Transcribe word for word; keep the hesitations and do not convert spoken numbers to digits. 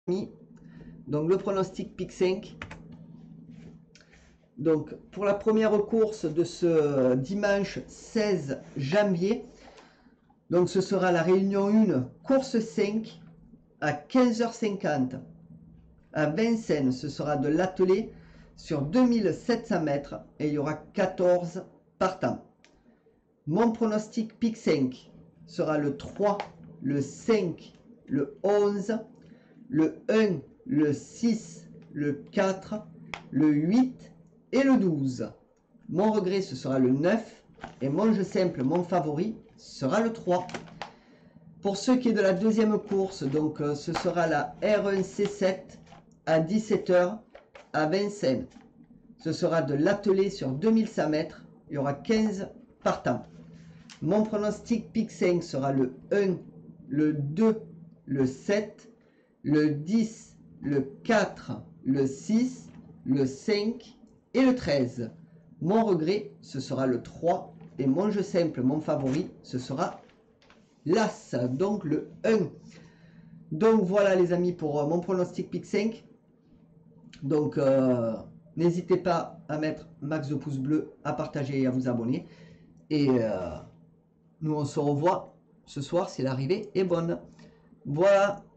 Donc le pronostic pique cinq. Donc pour la première course de ce dimanche seize janvier, donc ce sera la réunion un, course cinq à quinze heures cinquante. À Vincennes, ce sera de l'attelé sur deux mille sept cents mètres et il y aura quatorze partants. Mon pronostic pique cinq sera le trois, le cinq, le onze, le un, le six, le quatre, le huit et le douze. Mon regret, ce sera le neuf et mon jeu simple, mon favori, sera le trois. Pour ce qui est de la deuxième course, donc euh, ce sera la R un C sept à dix-sept heures à Vincennes. Ce sera de l'attelé sur deux mille cent mètres. Il y aura quinze partants. Mon pronostic pique cinq sera le un, le deux, le sept, le dix, le quatre, le six, le cinq et le treize. Mon regret, ce sera le trois. Et mon jeu simple, mon favori, ce sera l'As, donc le un. Donc voilà les amis pour mon pronostic pique cinq. Donc euh, n'hésitez pas à mettre max de pouces bleus, à partager et à vous abonner. Et euh, nous on se revoit ce soir si l'arrivée est bonne. Voilà.